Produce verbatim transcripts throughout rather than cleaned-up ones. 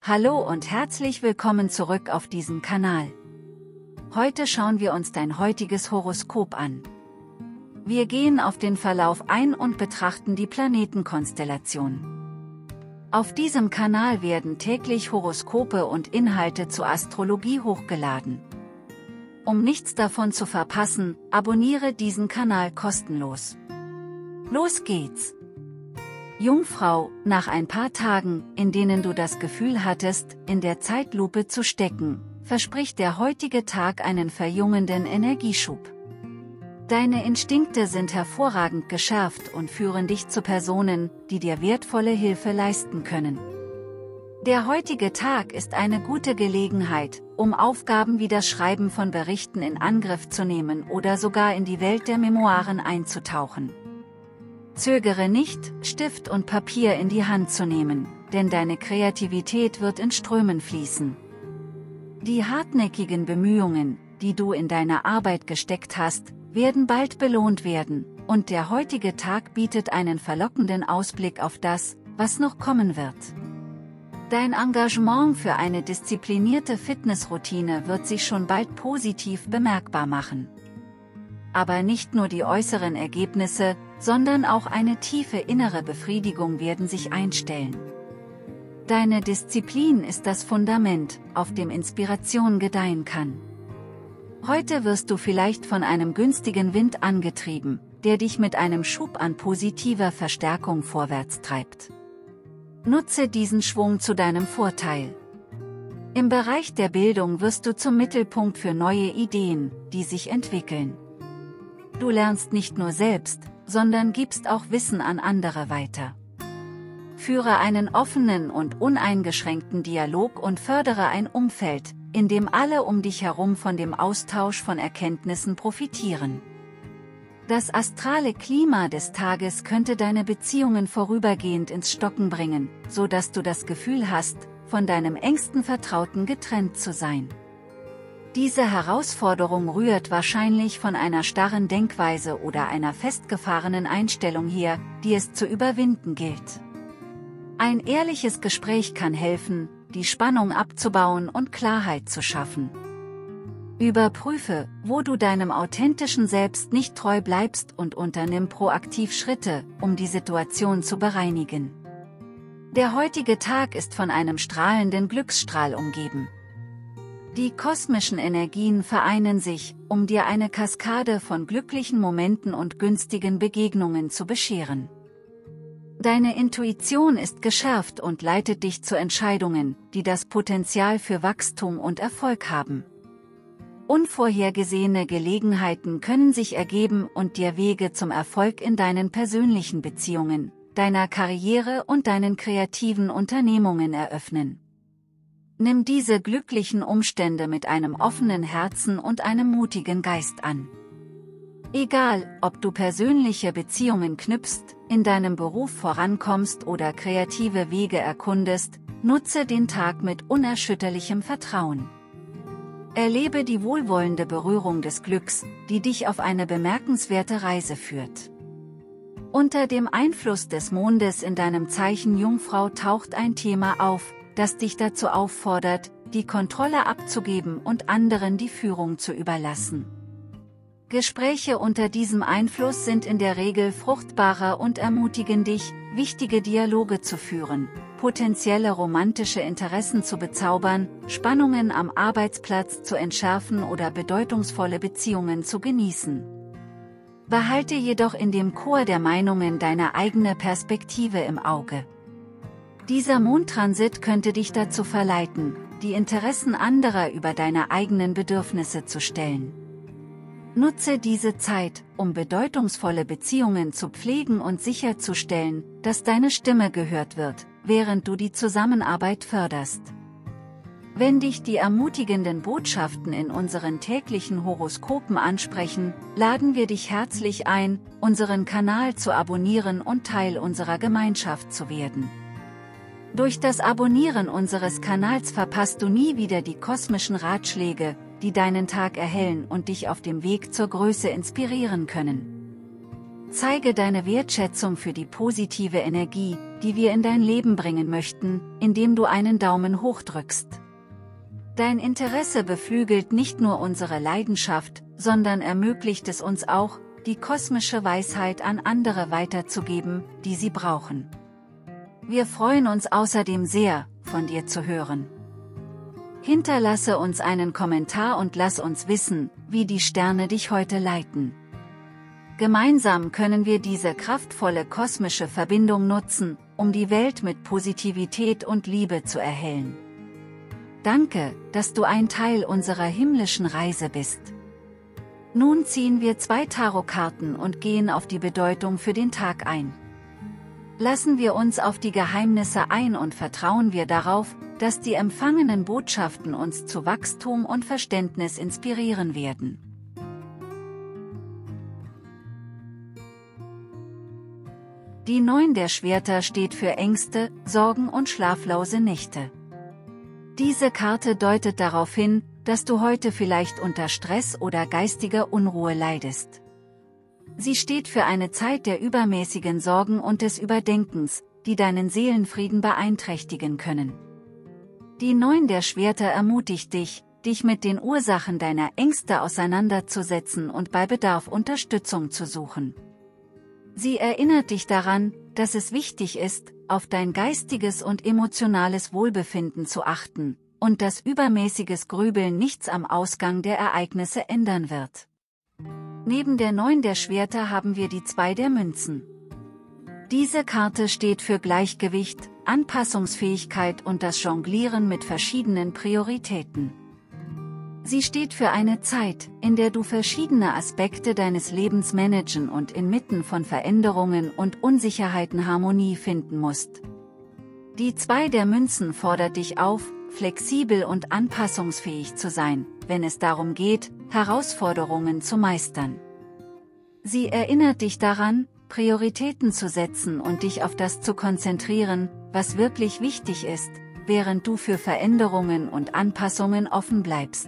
Hallo und herzlich willkommen zurück auf diesem Kanal. Heute schauen wir uns dein heutiges Horoskop an. Wir gehen auf den Verlauf ein und betrachten die Planetenkonstellation. Auf diesem Kanal werden täglich Horoskope und Inhalte zur Astrologie hochgeladen. Um nichts davon zu verpassen, abonniere diesen Kanal kostenlos. Los geht's! Jungfrau, nach ein paar Tagen, in denen du das Gefühl hattest, in der Zeitlupe zu stecken, verspricht der heutige Tag einen verjüngenden Energieschub. Deine Instinkte sind hervorragend geschärft und führen dich zu Personen, die dir wertvolle Hilfe leisten können. Der heutige Tag ist eine gute Gelegenheit, um Aufgaben wie das Schreiben von Berichten in Angriff zu nehmen oder sogar in die Welt der Memoiren einzutauchen. Zögere nicht, Stift und Papier in die Hand zu nehmen, denn deine Kreativität wird in Strömen fließen. Die hartnäckigen Bemühungen, die du in deine Arbeit gesteckt hast, werden bald belohnt werden, und der heutige Tag bietet einen verlockenden Ausblick auf das, was noch kommen wird. Dein Engagement für eine disziplinierte Fitnessroutine wird sich schon bald positiv bemerkbar machen. Aber nicht nur die äußeren Ergebnisse, sondern auch eine tiefe innere Befriedigung werden sich einstellen. Deine Disziplin ist das Fundament, auf dem Inspiration gedeihen kann. Heute wirst du vielleicht von einem günstigen Wind angetrieben, der dich mit einem Schub an positiver Verstärkung vorwärts treibt. Nutze diesen Schwung zu deinem Vorteil. Im Bereich der Bildung wirst du zum Mittelpunkt für neue Ideen, die sich entwickeln. Du lernst nicht nur selbst, sondern gibst auch Wissen an andere weiter. Führe einen offenen und uneingeschränkten Dialog und fördere ein Umfeld, in dem alle um dich herum von dem Austausch von Erkenntnissen profitieren. Das astrale Klima des Tages könnte deine Beziehungen vorübergehend ins Stocken bringen, so dass du das Gefühl hast, von deinem engsten Vertrauten getrennt zu sein. Diese Herausforderung rührt wahrscheinlich von einer starren Denkweise oder einer festgefahrenen Einstellung her, die es zu überwinden gilt. Ein ehrliches Gespräch kann helfen, die Spannung abzubauen und Klarheit zu schaffen. Überprüfe, wo du deinem authentischen Selbst nicht treu bleibst und unternimm proaktiv Schritte, um die Situation zu bereinigen. Der heutige Tag ist von einem strahlenden Glücksstrahl umgeben. Die kosmischen Energien vereinen sich, um dir eine Kaskade von glücklichen Momenten und günstigen Begegnungen zu bescheren. Deine Intuition ist geschärft und leitet dich zu Entscheidungen, die das Potenzial für Wachstum und Erfolg haben. Unvorhergesehene Gelegenheiten können sich ergeben und dir Wege zum Erfolg in deinen persönlichen Beziehungen, deiner Karriere und deinen kreativen Unternehmungen eröffnen. Nimm diese glücklichen Umstände mit einem offenen Herzen und einem mutigen Geist an. Egal, ob du persönliche Beziehungen knüpfst, in deinem Beruf vorankommst oder kreative Wege erkundest, nutze den Tag mit unerschütterlichem Vertrauen. Erlebe die wohlwollende Berührung des Glücks, die dich auf eine bemerkenswerte Reise führt. Unter dem Einfluss des Mondes in deinem Zeichen Jungfrau taucht ein Thema auf, das dich dazu auffordert, die Kontrolle abzugeben und anderen die Führung zu überlassen. Gespräche unter diesem Einfluss sind in der Regel fruchtbarer und ermutigen dich, wichtige Dialoge zu führen, potenzielle romantische Interessen zu bezaubern, Spannungen am Arbeitsplatz zu entschärfen oder bedeutungsvolle Beziehungen zu genießen. Behalte jedoch in dem Chor der Meinungen deine eigene Perspektive im Auge. Dieser Mondtransit könnte dich dazu verleiten, die Interessen anderer über deine eigenen Bedürfnisse zu stellen. Nutze diese Zeit, um bedeutungsvolle Beziehungen zu pflegen und sicherzustellen, dass deine Stimme gehört wird, während du die Zusammenarbeit förderst. Wenn dich die ermutigenden Botschaften in unseren täglichen Horoskopen ansprechen, laden wir dich herzlich ein, unseren Kanal zu abonnieren und Teil unserer Gemeinschaft zu werden. Durch das Abonnieren unseres Kanals verpasst du nie wieder die kosmischen Ratschläge, die deinen Tag erhellen und dich auf dem Weg zur Größe inspirieren können. Zeige deine Wertschätzung für die positive Energie, die wir in dein Leben bringen möchten, indem du einen Daumen hoch drückst. Dein Interesse beflügelt nicht nur unsere Leidenschaft, sondern ermöglicht es uns auch, die kosmische Weisheit an andere weiterzugeben, die sie brauchen. Wir freuen uns außerdem sehr, von dir zu hören. Hinterlasse uns einen Kommentar und lass uns wissen, wie die Sterne dich heute leiten. Gemeinsam können wir diese kraftvolle kosmische Verbindung nutzen, um die Welt mit Positivität und Liebe zu erhellen. Danke, dass du ein Teil unserer himmlischen Reise bist. Nun ziehen wir zwei Tarotkarten und gehen auf die Bedeutung für den Tag ein. Lassen wir uns auf die Geheimnisse ein und vertrauen wir darauf, dass die empfangenen Botschaften uns zu Wachstum und Verständnis inspirieren werden. Die Neun der Schwerter steht für Ängste, Sorgen und schlaflose Nächte. Diese Karte deutet darauf hin, dass du heute vielleicht unter Stress oder geistiger Unruhe leidest. Sie steht für eine Zeit der übermäßigen Sorgen und des Überdenkens, die deinen Seelenfrieden beeinträchtigen können. Die Neun der Schwerter ermutigt dich, dich mit den Ursachen deiner Ängste auseinanderzusetzen und bei Bedarf Unterstützung zu suchen. Sie erinnert dich daran, dass es wichtig ist, auf dein geistiges und emotionales Wohlbefinden zu achten, und dass übermäßiges Grübeln nichts am Ausgang der Ereignisse ändern wird. Neben der Neun der Schwerter haben wir die Zwei der Münzen. Diese Karte steht für Gleichgewicht, Anpassungsfähigkeit und das Jonglieren mit verschiedenen Prioritäten. Sie steht für eine Zeit, in der du verschiedene Aspekte deines Lebens managen und inmitten von Veränderungen und Unsicherheiten Harmonie finden musst. Die Zwei der Münzen fordert dich auf, flexibel und anpassungsfähig zu sein, wenn es darum geht, Herausforderungen zu meistern. Sie erinnert dich daran, Prioritäten zu setzen und dich auf das zu konzentrieren, was wirklich wichtig ist, während du für Veränderungen und Anpassungen offen bleibst.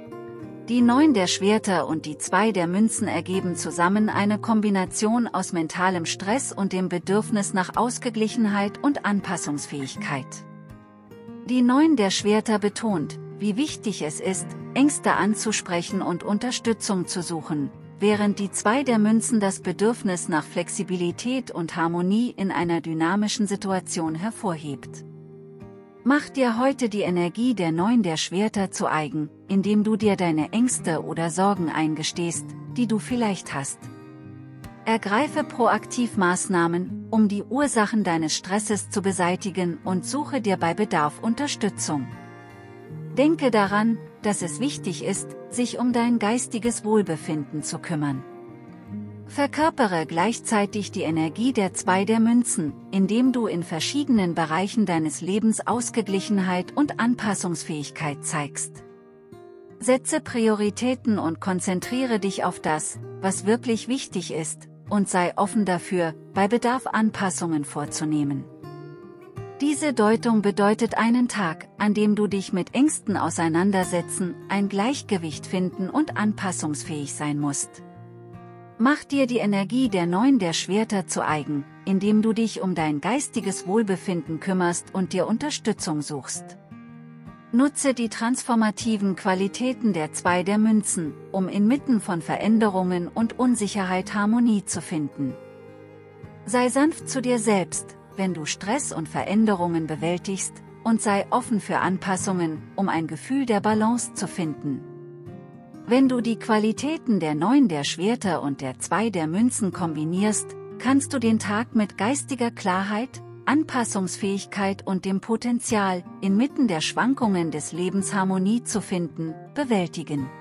Die Neun der Schwerter und die Zwei der Münzen ergeben zusammen eine Kombination aus mentalem Stress und dem Bedürfnis nach Ausgeglichenheit und Anpassungsfähigkeit. Die Neun der Schwerter betont, wie wichtig es ist, Ängste anzusprechen und Unterstützung zu suchen, während die Zwei der Münzen das Bedürfnis nach Flexibilität und Harmonie in einer dynamischen Situation hervorhebt. Mach dir heute die Energie der Neun der Schwerter zu eigen, indem du dir deine Ängste oder Sorgen eingestehst, die du vielleicht hast. Ergreife proaktiv Maßnahmen, um die Ursachen deines Stresses zu beseitigen und suche dir bei Bedarf Unterstützung. Denke daran, dass es wichtig ist, sich um dein geistiges Wohlbefinden zu kümmern. Verkörpere gleichzeitig die Energie der Zwei der Münzen, indem du in verschiedenen Bereichen deines Lebens Ausgeglichenheit und Anpassungsfähigkeit zeigst. Setze Prioritäten und konzentriere dich auf das, was wirklich wichtig ist, und sei offen dafür, bei Bedarf Anpassungen vorzunehmen. Diese Deutung bedeutet einen Tag, an dem du dich mit Ängsten auseinandersetzen, ein Gleichgewicht finden und anpassungsfähig sein musst. Mach dir die Energie der Neun der Schwerter zu eigen, indem du dich um dein geistiges Wohlbefinden kümmerst und dir Unterstützung suchst. Nutze die transformativen Qualitäten der Zwei der Münzen, um inmitten von Veränderungen und Unsicherheit Harmonie zu finden. Sei sanft zu dir selbst, wenn du Stress und Veränderungen bewältigst, und sei offen für Anpassungen, um ein Gefühl der Balance zu finden. Wenn du die Qualitäten der Neun der Schwerter und der Zwei der Münzen kombinierst, kannst du den Tag mit geistiger Klarheit, Anpassungsfähigkeit und dem Potenzial, inmitten der Schwankungen des Lebens Harmonie zu finden, bewältigen.